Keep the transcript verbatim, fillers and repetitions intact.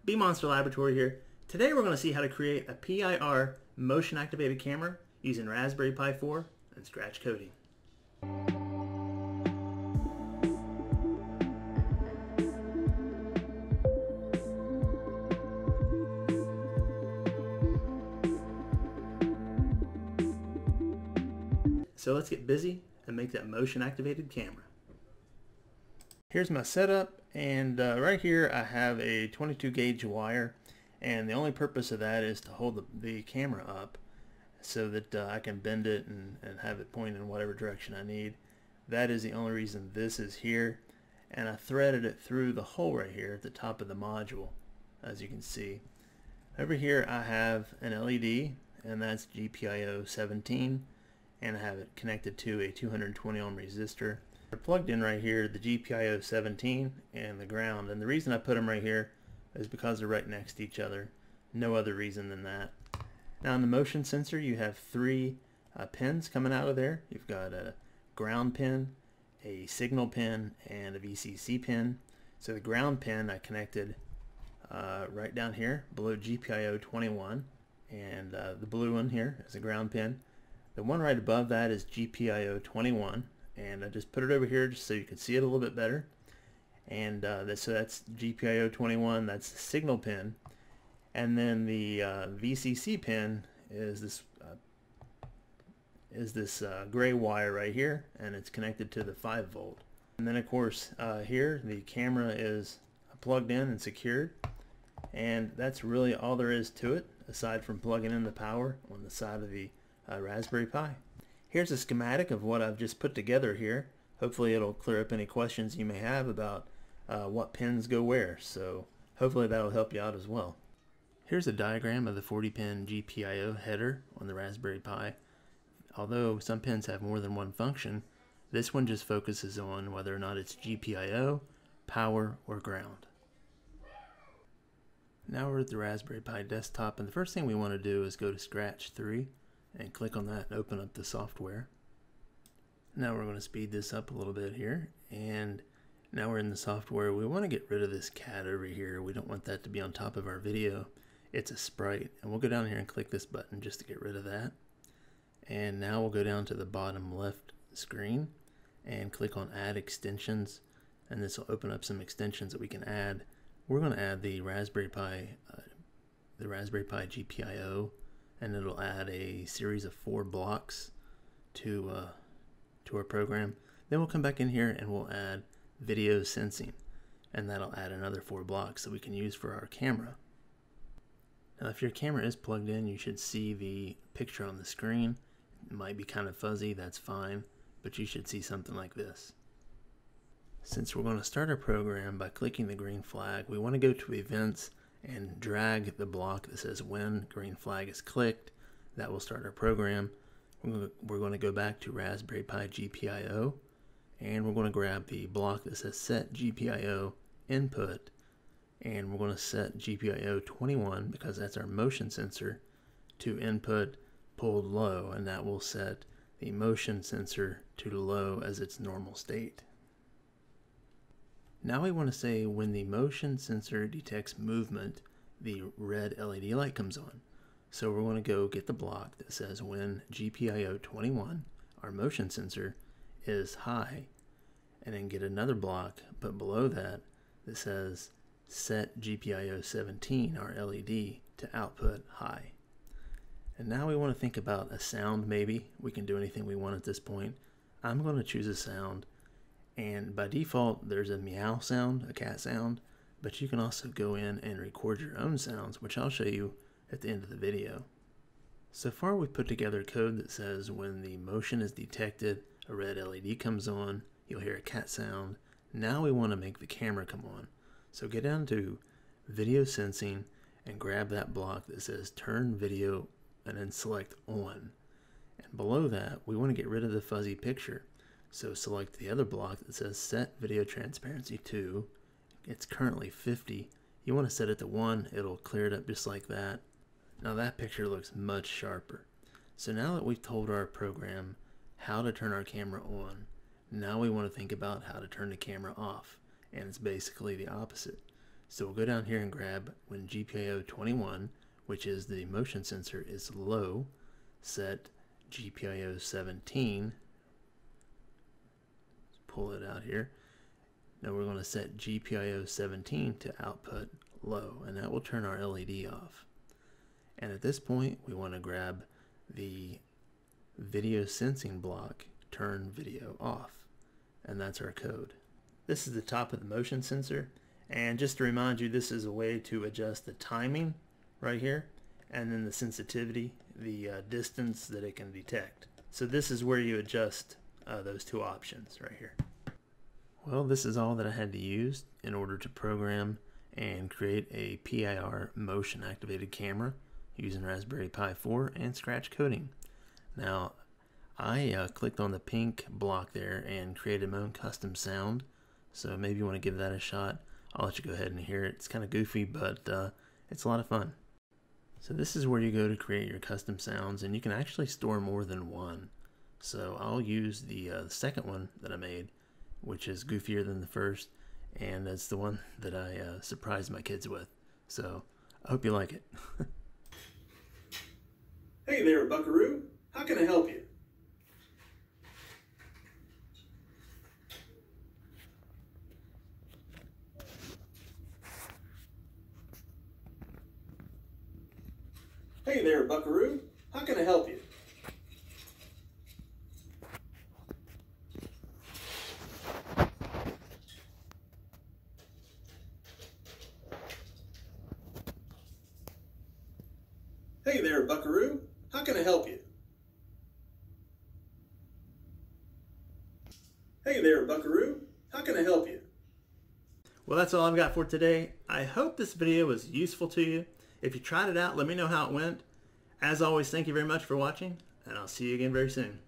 B Monster Laboratory here. Today we're going to see how to create a P I R motion activated camera using Raspberry Pi four and Scratch coding. So let's get busy and make that motion activated camera. Here's my setup, and uh, right here I have a twenty-two gauge wire, and the only purpose of that is to hold the, the camera up so that uh, I can bend it and, and have it point in whatever direction I need. That is the only reason this is here, and I threaded it through the hole right here at the top of the module, as you can see. Over here I have an L E D, and that's G P I O seventeen, and I have it connected to a two hundred twenty ohm resistor. I plugged in right here the G P I O seventeen and the ground, and the reason I put them right here is because they're right next to each other. No other reason than that. Now in the motion sensor you have three uh, pins coming out of there. You've got a ground pin, a signal pin, and a V C C pin. So the ground pin I connected uh, right down here below G P I O twenty-one, and uh, the blue one here is a ground pin. The one right above that is G P I O twenty-one, and I just put it over here just so you can see it a little bit better. And uh, that, so that's G P I O twenty-one, that's the signal pin. And then the uh, V C C pin is this uh, is this uh, gray wire right here, and it's connected to the five volt. And then of course uh, here the camera is plugged in and secured, and that's really all there is to it aside from plugging in the power on the side of the Uh, Raspberry Pi. Here's a schematic of what I've just put together here. Hopefully it'll clear up any questions you may have about uh, what pins go where, so hopefully that'll help you out as well. Here's a diagram of the forty pin G P I O header on the Raspberry Pi. Although some pins have more than one function, this one just focuses on whether or not it's G P I O, power, or ground. Now we're at the Raspberry Pi desktop, and the first thing we want to do is go to Scratch three and click on that and open up the software. Now we're going to speed this up a little bit here, and now we're in the software. We want to get rid of this cat over here. We don't want that to be on top of our video. It's a sprite, and we'll go down here and click this button just to get rid of that. And now we'll go down to the bottom left screen and click on Add Extensions, and this will open up some extensions that we can add. We're going to add the Raspberry Pi, uh, the Raspberry Pi G P I O, and it'll add a series of four blocks to uh, to our program. Then we'll come back in here and we'll add video sensing, and that'll add another four blocks that we can use for our camera. Now if your camera is plugged in, you should see the picture on the screen. It might be kind of fuzzy, that's fine, but you should see something like this. Since we're going to start our program by clicking the green flag, we want to go to Events and drag the block that says when green flag is clicked. That will start our program. We're going to go back to Raspberry Pi G P I O, and we're going to grab the block that says set G P I O input, and we're going to set G P I O twenty-one, because that's our motion sensor, to input pulled low, and that will set the motion sensor to low as its normal state. Now we want to say when the motion sensor detects movement, the red L E D light comes on. So we're going to go get the block that says when G P I O twenty-one, our motion sensor, is high, and then get another block, but below that, that says set G P I O seventeen, our L E D, to output high. And now we want to think about a sound maybe. We can do anything we want at this point. I'm going to choose a sound. And by default, there's a meow sound, a cat sound, but you can also go in and record your own sounds, which I'll show you at the end of the video. So far we've put together code that says when the motion is detected, a red L E D comes on, you'll hear a cat sound. Now we want to make the camera come on. So get down to Video Sensing and grab that block that says Turn Video, and then select On. And below that, we want to get rid of the fuzzy picture. So select the other block that says set video transparency to. It's currently fifty. You want to set it to one. It'll clear it up just like that. Now that picture looks much sharper. So now that we've told our program how to turn our camera on, now we want to think about how to turn the camera off. And it's basically the opposite. So we'll go down here and grab when G P I O twenty-one, which is the motion sensor, is low, set G P I O seventeen. Let's pull it out here. Now we're going to set G P I O seventeen to output low, and that will turn our L E D off. And at this point, we want to grab the video sensing block, turn video off, and that's our code. This is the top of the motion sensor, and just to remind you, this is a way to adjust the timing right here, and then the sensitivity, the uh, distance that it can detect. So this is where you adjust uh, those two options right here. Well, this is all that I had to use in order to program and create a P I R motion activated camera using Raspberry Pi four and scratch coding. Now, I uh, clicked on the pink block there and created my own custom sound, so maybe you want to give that a shot. I'll let you go ahead and hear it. It's kind of goofy, but uh, it's a lot of fun. So this is where you go to create your custom sounds, and you can actually store more than one. So I'll use the, uh, the second one that I made, which is goofier than the first, and that's the one that I uh, surprised my kids with. So I hope you like it. Hey there, Buckaroo. How can I help you? Hey there, Buckaroo. How can I help you? Hey there, Buckaroo. How can I help you? Hey there, Buckaroo. How can I help you? Well, that's all I've got for today. I hope this video was useful to you. If you tried it out, let me know how it went. As always, thank you very much for watching, and I'll see you again very soon.